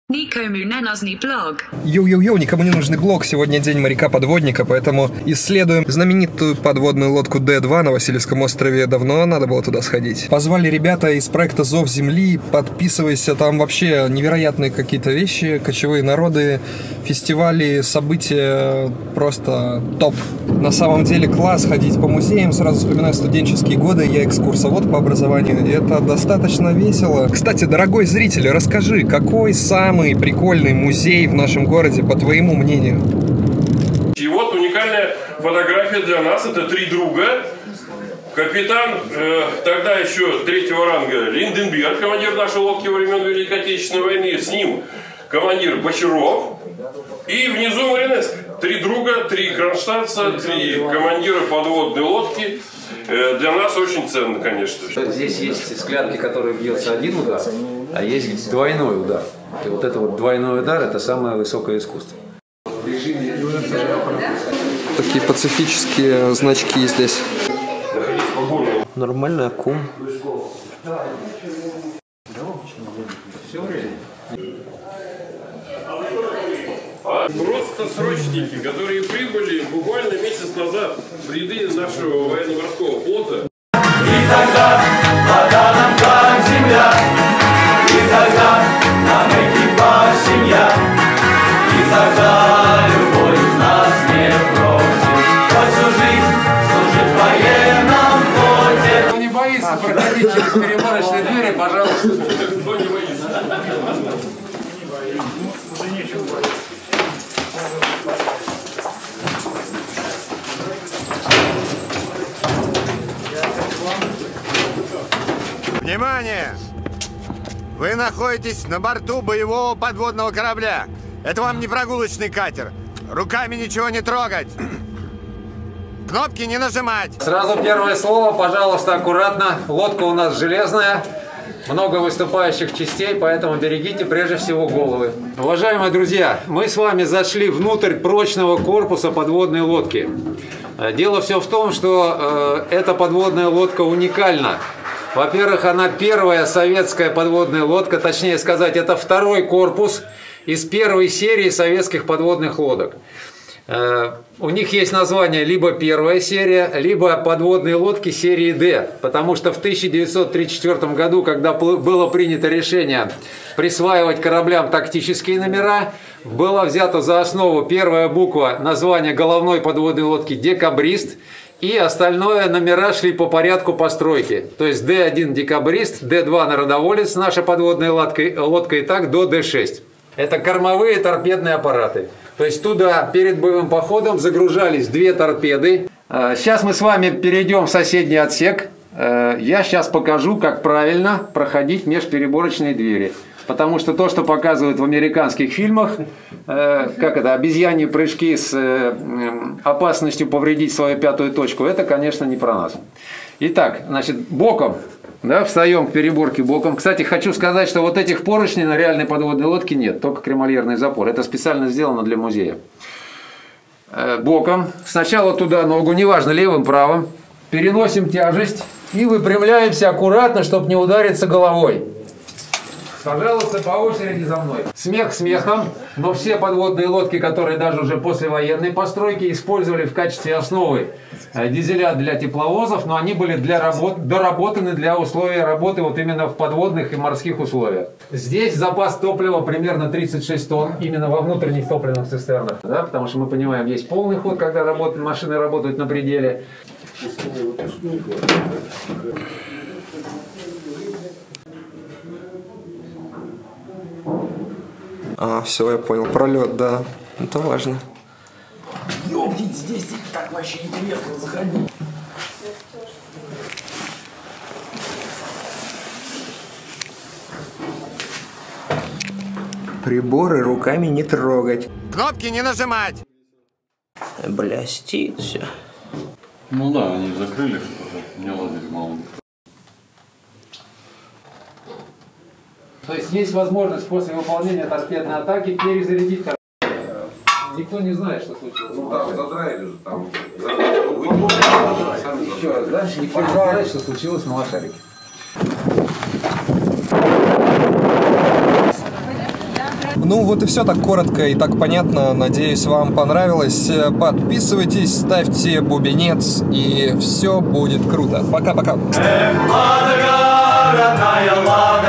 Nikomu nenazny blog. Йоу-йоу-йоу, никому не нужный блог. Сегодня день моряка-подводника, поэтому исследуем знаменитую подводную лодку Д-2 на Васильевском острове. Давно надо было туда сходить. Позвали ребята из проекта «Зов Земли». Подписывайся, там вообще невероятные какие-то вещи, кочевые народы, фестивали, события, просто топ. На самом деле класс ходить по музеям. Сразу вспоминаю студенческие годы, я экскурсовод по образованию, и это достаточно весело. Кстати, дорогой зритель, расскажи, какой самый прикольный музей в нашем городе, по твоему мнению? И вот уникальная фотография для нас. Это три друга. Капитан, тогда еще третьего ранга, Линденберг, командир нашей лодки во времен Великой Отечественной войны. С ним командир Бочаров. И внизу Маринеск. Три друга, три кронштадтца, три командира подводной лодки. Для нас очень ценно, конечно. Здесь есть склянки, которые бьется один удар, а есть двойной удар. И вот это вот двойной удар – это самое высокое искусство. Такие пацифические значки здесь. Нормальный аккум. Просто срочники, которые прибыли буквально месяц назад в ряды нашего военно-морского флота. И тогда вода нам как земля, и тогда нам экипаж семья, и тогда любой из нас не просит хоть всю жизнь служить в военном флоте. Кто не боится проходить через переборочные двери, пожалуйста. Кто не боится? Внимание! Вы находитесь на борту боевого подводного корабля. Это вам не прогулочный катер. Руками ничего не трогать. Кнопки не нажимать. Сразу первое слово, пожалуйста, аккуратно. Лодка у нас железная, много выступающих частей, поэтому берегите прежде всего головы. Уважаемые друзья, мы с вами зашли внутрь прочного корпуса подводной лодки. Дело все в том, что эта подводная лодка уникальна. Во-первых, она первая советская подводная лодка, точнее сказать, это второй корпус из первой серии советских подводных лодок. У них есть название либо первая серия, либо подводные лодки серии D, потому что в 1934 году, когда было принято решение присваивать кораблям тактические номера, была взята за основу первая буква названия головной подводной лодки «Декабрист», и остальное номера шли по порядку постройки. То есть D1 «Декабрист», D2 «Народоволец», наша подводная лодка и так до D6. Это кормовые торпедные аппараты. То есть туда перед боевым походом загружались две торпеды. Сейчас мы с вами перейдем в соседний отсек. Я сейчас покажу, как правильно проходить межпереборочные двери. Потому что то, что показывают в американских фильмах, как это, обезьяньи прыжки с опасностью повредить свою пятую точку, это, конечно, не про нас. Итак, значит, боком, да, встаем к переборке боком. Кстати, хочу сказать, что вот этих поручней на реальной подводной лодке нет, только кремольерный запор. Это специально сделано для музея. Боком, сначала туда ногу, неважно, левым, правым, переносим тяжесть и выпрямляемся аккуратно, чтобы не удариться головой. Пожалуйста, по очереди за мной. Смех смехом, но все подводные лодки, которые даже уже после военной постройки использовали в качестве основы дизеля для тепловозов, но они были доработаны для условий работы вот именно в подводных и морских условиях. Здесь запас топлива примерно 36 тонн, именно во внутренних топливных цистернах, да, потому что мы понимаем, есть полный ход, когда машины работают на пределе. А, все, я понял. Пролет, да. Это важно. Ёптить, здесь так вообще интересно, заходи. Приборы руками не трогать. Кнопки не нажимать. Блястит все. Ну да, они закрыли что-то, не ладит мало. То есть есть возможность после выполнения торпедной атаки перезарядить торпеду. Никто не знает, что случилось. Ну там задраили же, там. Еще раз, да? Никто не знает, что случилось на лошарике. Ну вот и все так коротко и так понятно. Надеюсь, вам понравилось. Подписывайтесь, ставьте бубенец, и все будет круто. Пока-пока. Родная